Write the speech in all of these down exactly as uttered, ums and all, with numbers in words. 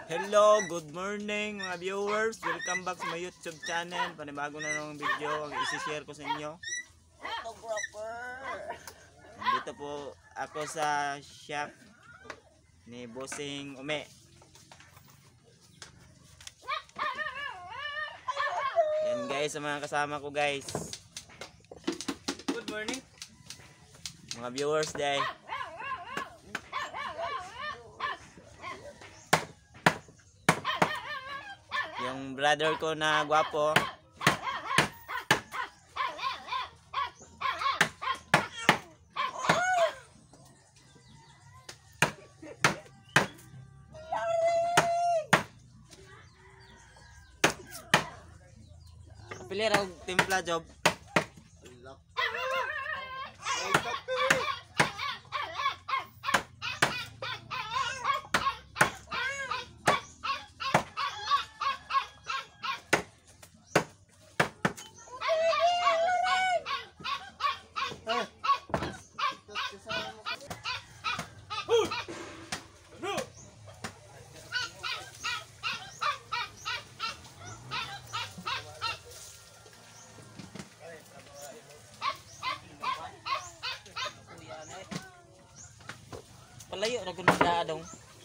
Hello, good morning mga viewers. Welcome back sa my YouTube channel. Panibago na ng video ang isi-share ko sa inyo. Dito po ako sa shop ni Bossing Ume. Yan guys, sa mga kasama ko guys. Good morning. Mga viewers day. Yung brother ko na gwapo. Pilih og timpla job. Palayo na kuno da dong.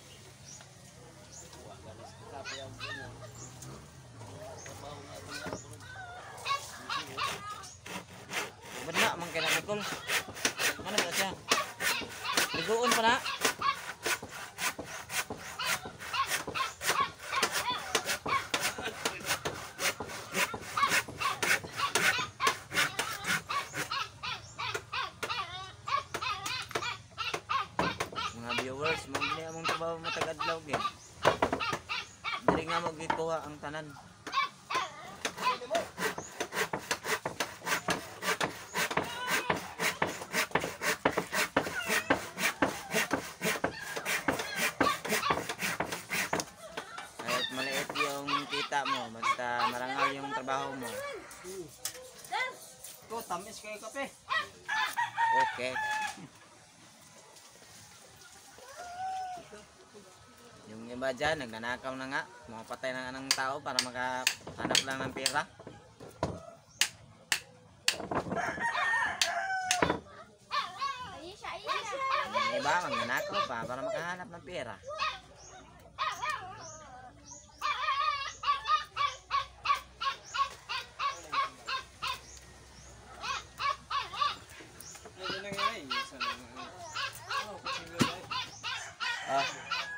Benak man kena mikul. Mana ba siya? Ligoon pa na. Viewers, magni among trabaho matagadlaw gyud. Diri nga mo gikuha ang tanan. Kahit maliit yung kita mo, basta marangal yung trabaho mo. Ko tamis kayo kape. Okay. Yung iba dyan, nagnanakaw na nga, mapatay na nga ng tao para makahanap lang ng pera. Yung iba, magnanakaw pa para makahanap ng pera. Ah.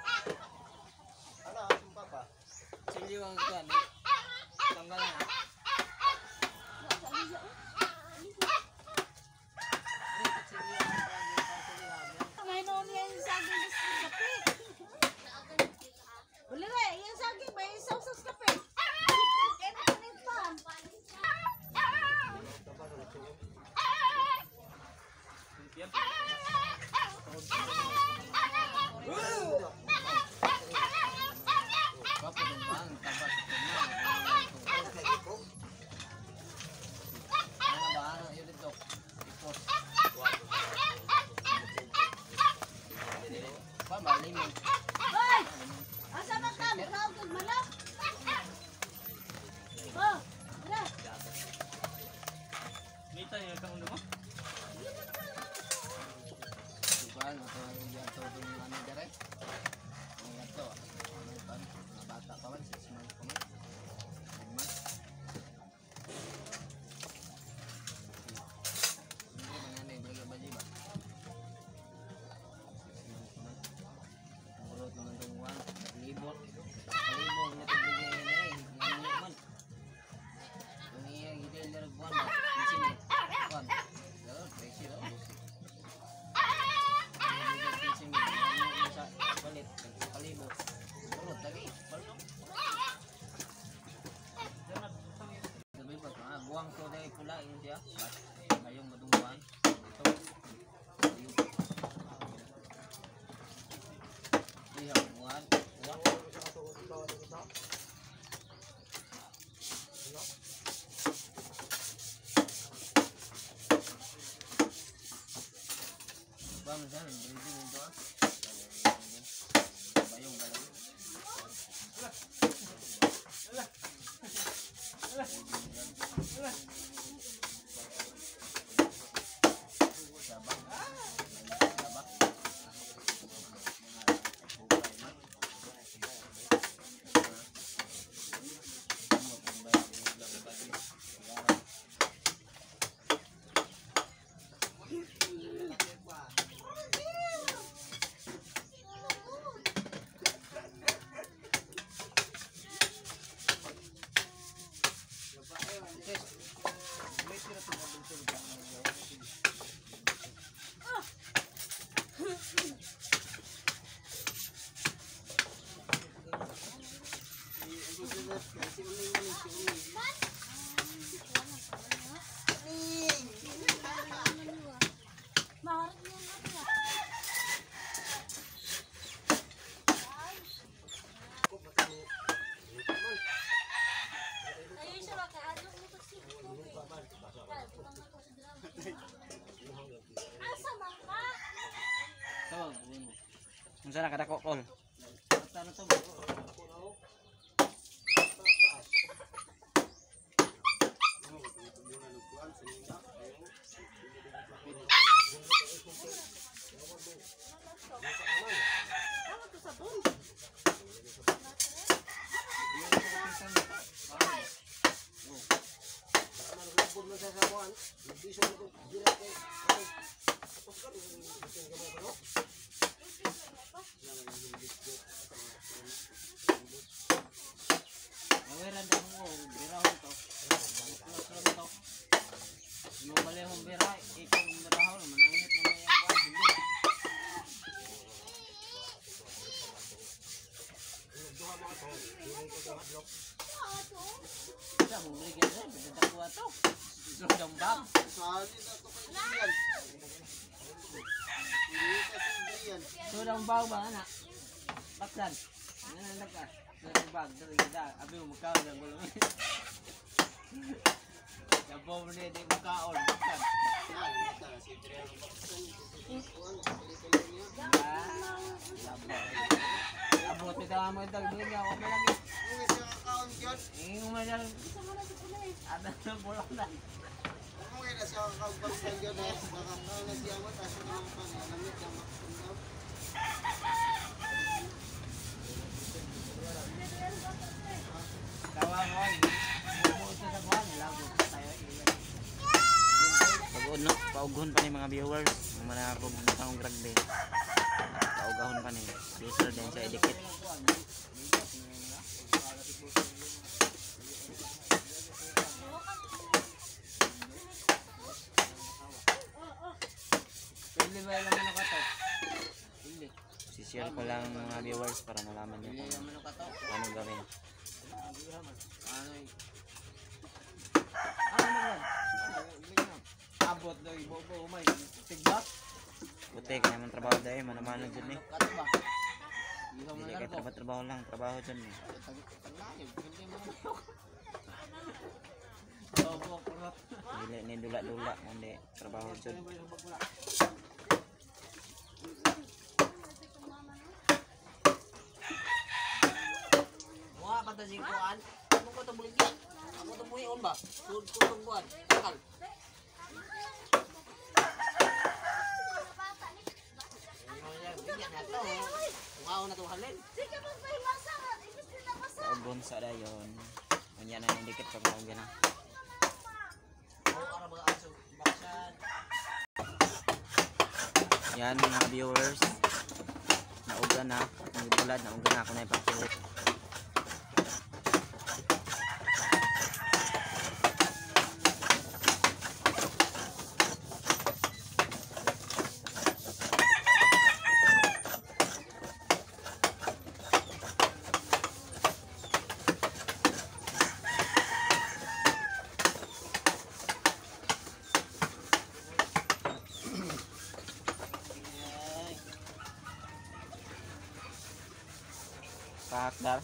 Silyo ang kuan. Tanggal na. May noon yan saging sa kape. Wala nga, yung saging may sausas kape. Kaya natin pa. Hoy! Asa ba ka? Magkakagod malak? Oh! Wala! Mita yung kang mo? Bukan atau yang tahu tu mana direct? Yang tu, mana kan? Bata kawan, semua kawan. Mas. Ini dengan ni bagi baju bah. Mulut menungguan, libur, libur ni tu bagi ni, yang ni man. Ini yang kita lihat buat di sini, buat. Lalu terisi lalu. Palit, kalibot. Turut lagi, palit. Sabi pa, ah, buwang to dahil pula yun siya. Ngayong madungguan. Ito. Iya, buwan. Buwan. Bang, saan? Bili din ito ah. Bayong galaw. Tawag, ano mo? Unsa na kada kokol? Basta na to. Aweran daw mo, birahon to. Plus lang to. Yung bali mong bira, ikaw yung birahon, manangit na may ang kuwan, hindi. Sa mong bigyan rin, bigyan ko ato. Sudang bag. Sudang bag ba, anak? Baksan. Nananag ka. Sudang bag, dari kita. Abi mo magkaon ng gulong. Yabaw mo niya, di magkaon. Baksan. Abot ito nga mo ito. Hindi niya ako malagi. Hindi mo malagi. Ada na bulak na. Tawa mo. Bumuot na sa buwan. Lago tayo. Pag no, paughon pa ni mga viewers, ang mga akong nakong rugby. Paugahon pa ni. User din sa edikit. Pili ba yung mga kato? Pili. Si-share ko lang mga viewers para malaman niyo Pili kung yung mga kato. ano gawin. Ano y... Ano naman? Abot daw yung bobo umay. Tigbak? Buti kaya naman trabaho dahil manamanag dyan eh. Kato ba? Ikaw Hindi man kaya largo. trabaho lang, trabaho dyan eh. Taglayog. Hindi mo naman. Bobo, kurot. Dili ni dula-dula, hindi trabaho dyan. Mga katasing kuhan. Ano ko ito buligyan? Ako ito buhion ba? Sud ko itong buwan. Takal. Bigyan na ito. Kumaon na itong halin. Paughon sa dayon. Kanya na yung dikit pag nauga na. Oo, para mga aso. Baksan. Yan mga viewers. Nauga na. Ang bulad, nauga na ako na ipagkulit. Pakdar.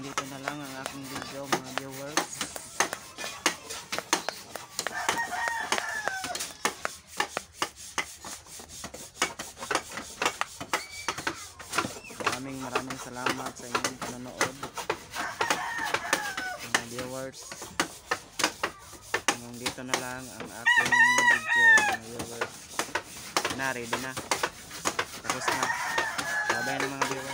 dito na lang ang aking video mga viewers. Maraming maraming salamat sa inyong panonood mga viewers. Hanggang dito na lang ang aking video mga viewers. Na ready na, tapos na. Bye bye na mga viewers.